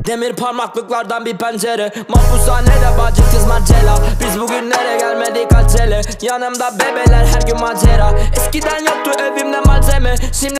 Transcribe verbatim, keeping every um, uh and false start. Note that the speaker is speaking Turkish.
Demir parmaklıklardan bir pencere, mahpushanede bacı kız Marcela. Biz bugünlere gelmedik acele, yanımda bebeler her gün macera. Eskiden yoktu evimde malzeme, şimdi